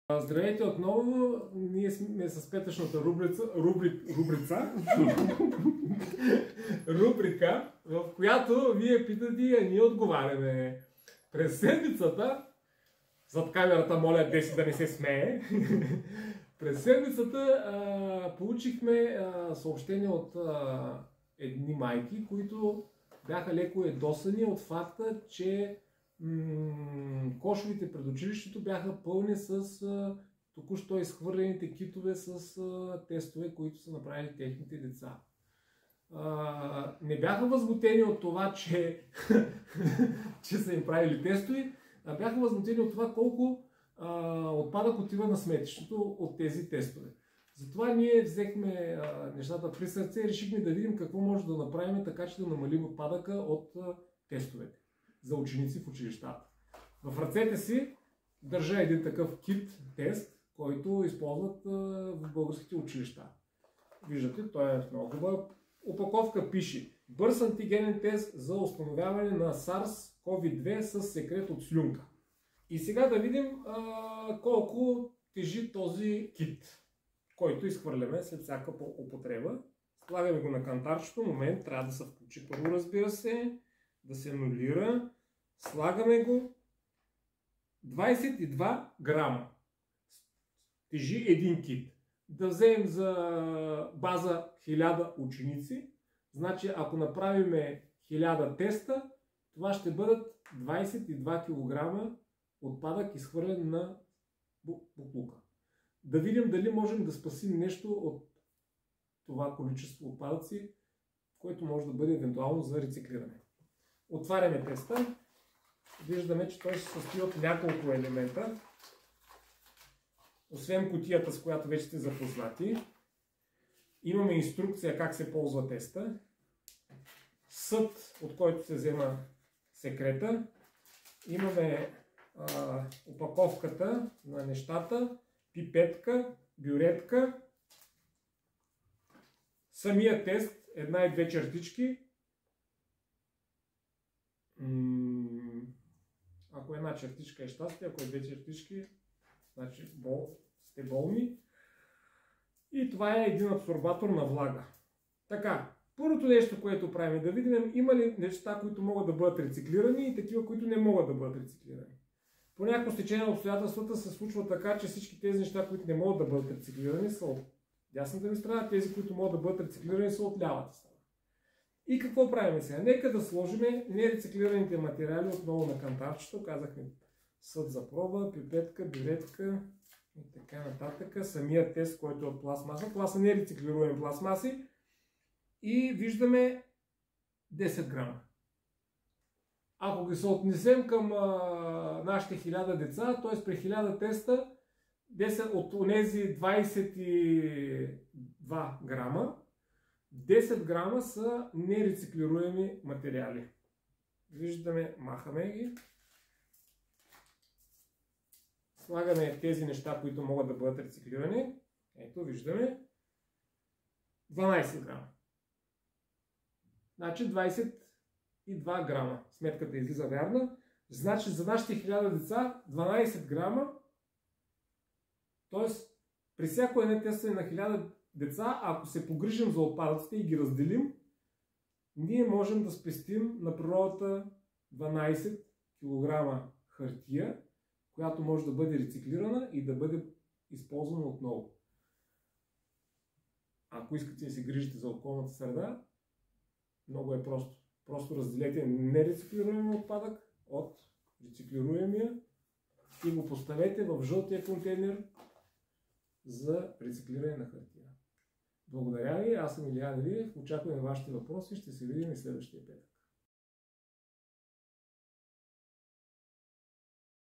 Здравейте отново, ние сме с петъчната рубрика, в която вие питате и ние отговаряме. През седмицата, зад камерата моля Деси да не се смее, през седмицата получихме съобщение от едни майки, които бяха леко ядосани от факта, че кошовите пред училището бяха пълни с току-що изхвърлените китове с тестове, които са направили техните деца. Не бяха възмутени от това, че са им правили тестови, а бяха възмутени от това колко отпадък отива на сметището от тези тестове. Затова ние взехме нещата при сърце и решихме да видим какво може да направим така, че да намалим отпадъка от тестовете за ученици в училищата. В ръцете си държа един такъв кит тест, който използват в българските училища. Виждате, той е много хубава. Опаковка пише: бърз антигенен тест за установяване на SARS-CoV-2 с секрет от слюнка. И сега да видим колко тежи този кит, който изхвърляме след всяка употреба. Слагаме го на кантарчето. Момент, трябва да се включи първо, разбира се, да се анулира. Слагаме го. 22 грама тежи един кит. Да вземем за база 1000 ученици. Значи, ако направим 1000 теста, това ще бъдат 22 кг отпадък, изхвърлен на буклука. Да видим дали можем да спасим нещо от това количество отпадъци, което може да бъде евентуално за рециклиране. Отваряме теста. Виждаме, че той се състои от няколко елемента. Освен кутията, с която вече сте запознати, имаме инструкция как се ползва теста, съд, от който се взема секрета, имаме опаковката на нещата, пипетка, бюретка, самия тест, една и две чертички. Ако една чертичка е щастие, ако е две чертички, значи сте болни. И това е един абсорбатор на влага. Така, първото нещо, което правим, е да видим има ли неща, които могат да бъдат рециклирани и такива, които не могат да бъдат рециклирани. По някакво стечение на обстоятелствата се случва така, че всички тези неща, които не могат да бъдат рециклирани, са от дясната ми страна, тези, които могат да бъдат рециклирани, са от лявата страна. И какво правим сега? Нека да сложим нерециклираните материали отново на кантарчето. Казахме съд за проба, пипетка, бюретка и така нататък. Самия тест, който е от пластмаса. Това са нерециклируеми пластмаси. И виждаме 10 грама. Ако ги се отнесем към нашите 1000 деца, т.е. при 1000 теста, 10 от тези 22 грама, 10 грама са нерециклируеми материали. Виждаме, махаме ги. Слагаме тези неща, които могат да бъдат рециклирани. Ето, виждаме. 12 грама. Значи 22 грама. Сметката излиза вярна. Значи за нашите 1000 деца 12 грама. Т.е. при всяко едно тестване на 1000 деца, ако се погрижим за отпадъците и ги разделим, ние можем да спестим на природата 12 кг хартия, която може да бъде рециклирана и да бъде използвана отново. Ако искате да се грижите за околната среда, много е просто. Просто разделете нерециклируемия отпадък от рециклируемия и го поставете в жълтия контейнер за рециклиране на хартия. Благодаря ви, аз съм Илиян Илиев, очакваме вашите въпроси, ще се видим и следващия петък.